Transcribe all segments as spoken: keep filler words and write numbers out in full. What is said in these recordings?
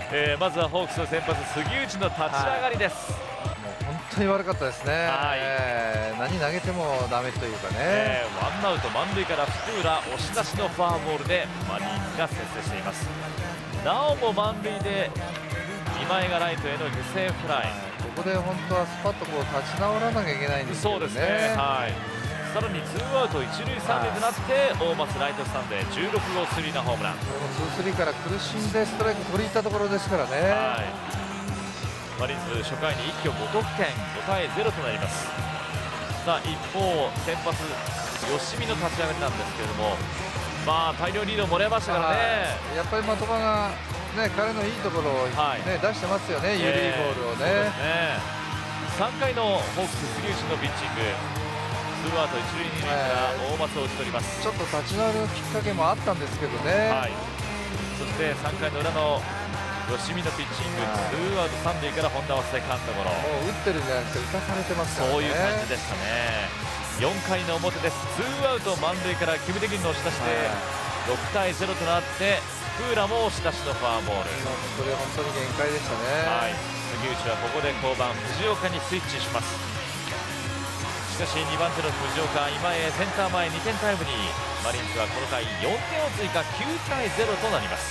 えー、まずはホークスの先発杉内の立ち上がりです、 はい、もう本当に悪かったですね、はい、えー、何投げてもダメというかね、 えー、ワンアウト満塁から福浦押し出しのフォアボールでマリーンズが先制しています。なおも満塁で今井がライトへの犠牲フライ、はい、 ここで本当はスパッとこう立ち直らなきゃいけないんですけどね。そうですね、はい、 さらにツーアウト一塁三塁となって大松ライトスタンドへじゅうろくごうスリーランホームラン。 このツースリーから苦しんでストライク取り入ったところですからね、はい、 マリーンズ初回に一挙ごとくてん、ごたいゼロとなります。さあ一方先発吉見の立ち上がりなんですけれども、まあ大量リードもらいましたからね、 はい、やっぱり的場がね、彼のいいところを、ね、はい、出してますよね、緩いボールをね。 さんかいのホークス杉内のピッチング、ツーアウト一塁二塁から大松を打ち取ります。 ちょっと立ち直るきっかけもあったんですけどね、はい、 そしてさんかいの裏の吉見のピッチング、ツーアウト三塁から本田はセカンドゴロ。 もう打ってるんじゃなくて打たされてますからね。 そういう感じでしたね。よんかいの表です。ツーアウト満塁からキム・デギンの押し出しでろくたいゼロとなって、福浦も押し出しのフォアボール。 これ本当に限界でしたね、 はい、杉内はここで降板、藤岡にスイッチします。しかしにばん手の藤岡、今へセンター前にてんタイムリー。マリーンズはこの回よんてんを追加、きゅうたいゼロとなります。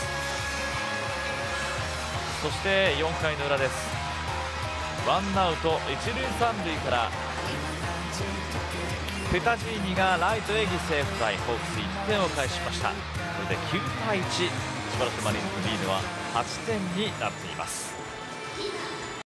そしてよんかいの裏です。ワンアウト一塁三塁からペタジーニがライトへ犠牲フライ、ホークスいってんを返しました。これできゅうたいいち、千葉ロッテマリーンズのリードははちてんになっています。